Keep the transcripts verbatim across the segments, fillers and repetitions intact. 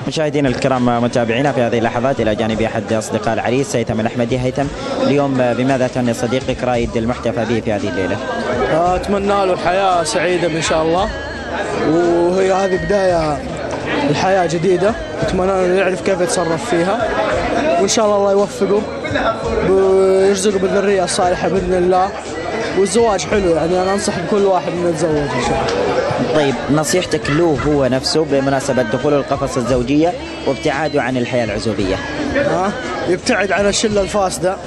مشاهدينا الكرام، متابعينا في هذه اللحظات الى جانب احد اصدقاء العريس هيثم الاحمدي. هيثم، اليوم بماذا تهني صديقك رايد المحتفى به في هذه الليله؟ اتمنى له حياه سعيده ان شاء الله، وهي هذه بدايه الحياه جديده، اتمنى له يعرف كيف يتصرف فيها، وان شاء الله الله يوفقه ويرزقه بالذريه الصالحه باذن الله. والزواج حلو، يعني انا انصح بكل واحد انه يتزوج ان شاء الله. طيب، نصيحتك له هو نفسه بمناسبه دخوله القفص الزوجيه وابتعاده عن الحياه العزوبيه؟ ها يبتعد عن الشله الفاسده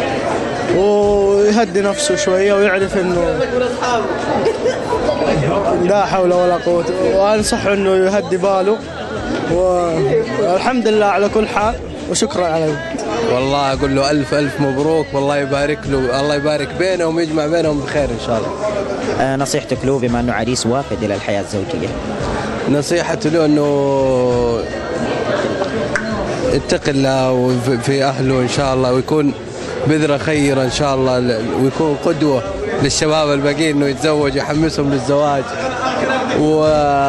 ويهدي نفسه شويه ويعرف انه لا حول ولا قوه، وانصح انه يهدي باله، والحمد لله على كل حال وشكرا على. والله اقول له الف الف مبروك، والله يبارك له، الله يبارك بينهم ويجمع بينهم بخير ان شاء الله. آه نصيحتك له بما انه عريس وافد الى الحياه الزوجيه؟ نصيحته له انه يتقي الله في اهله ان شاء الله، ويكون بذره خيره ان شاء الله، ويكون قدوه للشباب الباقيين انه يتزوج، يحمسهم للزواج، و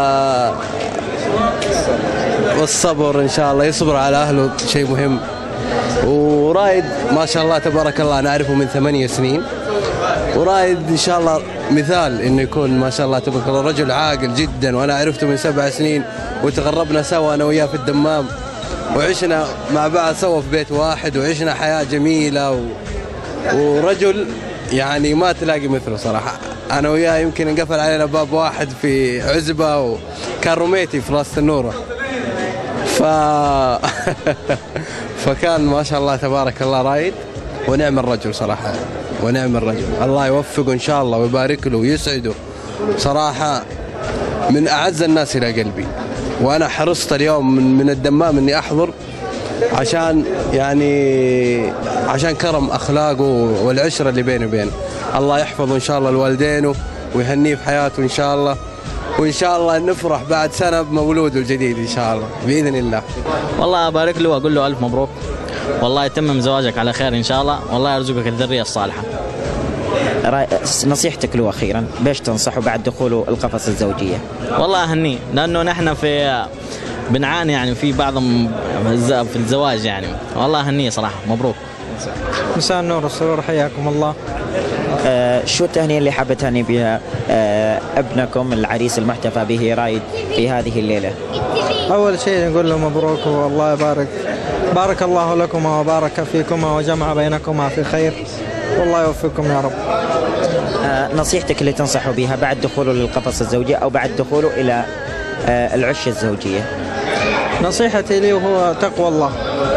والصبر ان شاء الله، يصبر على اهله شيء مهم. ورايد ما شاء الله تبارك الله انا اعرفه من ثمانية سنين، ورايد ان شاء الله مثال انه يكون ما شاء الله تبارك الله رجل عاقل جدا، وانا عرفته من سبع سنين وتغربنا سوا انا وياه في الدمام، وعشنا مع بعض سوا في بيت واحد، وعشنا حياه جميله، و... ورجل يعني ما تلاقي مثله صراحه. انا وياه يمكن انقفل علينا باب واحد في عزبه، وكان روميتي في راس النوره. ف فكان ما شاء الله تبارك الله رايد ونعم الرجل صراحه، ونعم الرجل، الله يوفقه ان شاء الله ويبارك له ويسعده. صراحه من اعز الناس الى قلبي، وانا حرصت اليوم من, من الدمام اني احضر عشان يعني عشان كرم اخلاقه والعشره اللي بيني وبينه. الله يحفظه ان شاء الله لوالدينه ويهنيه في حياته ان شاء الله، وان شاء الله نفرح بعد سنه بمولوده الجديد ان شاء الله باذن الله. والله ابارك له واقول له الف مبروك، والله يتمم زواجك على خير ان شاء الله، والله يرزقك الذريه الصالحه. نصيحتك له اخيرا بايش تنصحه بعد دخوله القفص الزوجيه؟ والله اهنيه، لانه نحن في بنعاني يعني في بعضهم في الزواج يعني، والله اهنيه صراحه، مبروك. مساء النور والسرور، حياكم الله. آه شو التهنئة اللي حابة تهني بها آه ابنكم العريس المحتفى به رايد في هذه الليلة؟ أول شيء نقول له مبروك، والله يبارك، بارك الله لكما وبارك فيكما وجمع بينكما في خير، والله يوفقكم يا رب. آه نصيحتك اللي تنصحه بها بعد دخوله للقفص الزوجية أو بعد دخوله إلى آه العش الزوجية؟ نصيحتي لي هو تقوى الله،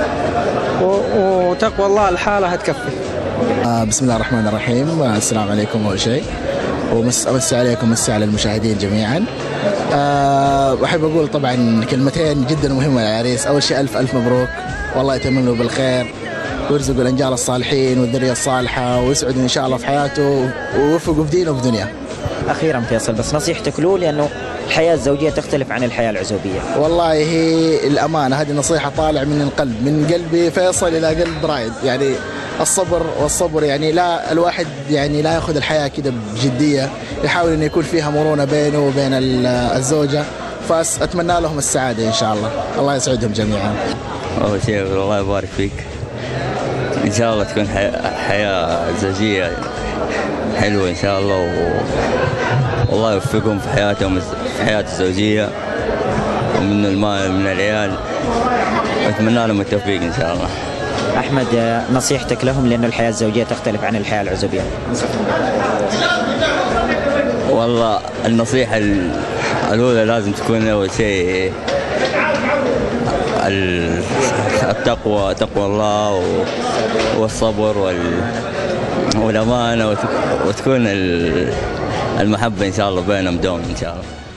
وتقوى الله الحالة هتكفي. آه بسم الله الرحمن الرحيم. آه السلام عليكم أول شيء، ومسي عليكم ومسي على المشاهدين جميعا. أه وأحب أقول طبعا كلمتين جدا مهمة للعريس. أول شيء ألف ألف مبروك، والله يتمم له بالخير ويرزقه الأنجال الصالحين والذرية الصالحة، ويسعد إن شاء الله في حياته ويوفقه في دينه وفي دنياه. أخيرا فيصل، بس نصيحتك له لأنه الحياة الزوجية تختلف عن الحياة العزوبية. والله هي الأمانة، هذه نصيحة طالع من القلب، من قلبي فيصل إلى قلب رايد. يعني الصبر والصبر، يعني لا الواحد يعني لا يأخذ الحياة كده بجدية، يحاول إنه يكون فيها مرونة بينه وبين الزوجة، فأتمنى لهم السعادة إن شاء الله، الله يسعدهم جميعا. أول شيء الله يبارك فيك، إن شاء الله تكون حياة زوجية حلوة إن شاء الله، و... والله يوفقهم في حياتهم في حياة الزوجية ومن المال من العيال، أتمنى لهم التوفيق إن شاء الله. أحمد، نصيحتك لهم لأنه الحياة الزوجية تختلف عن الحياة العزوبية؟ والله النصيحة الأولى لازم تكون أول شيء التقوى، تقوى الله والصبر والأمانة، وتكون المحبة إن شاء الله بينهم دوم إن شاء الله.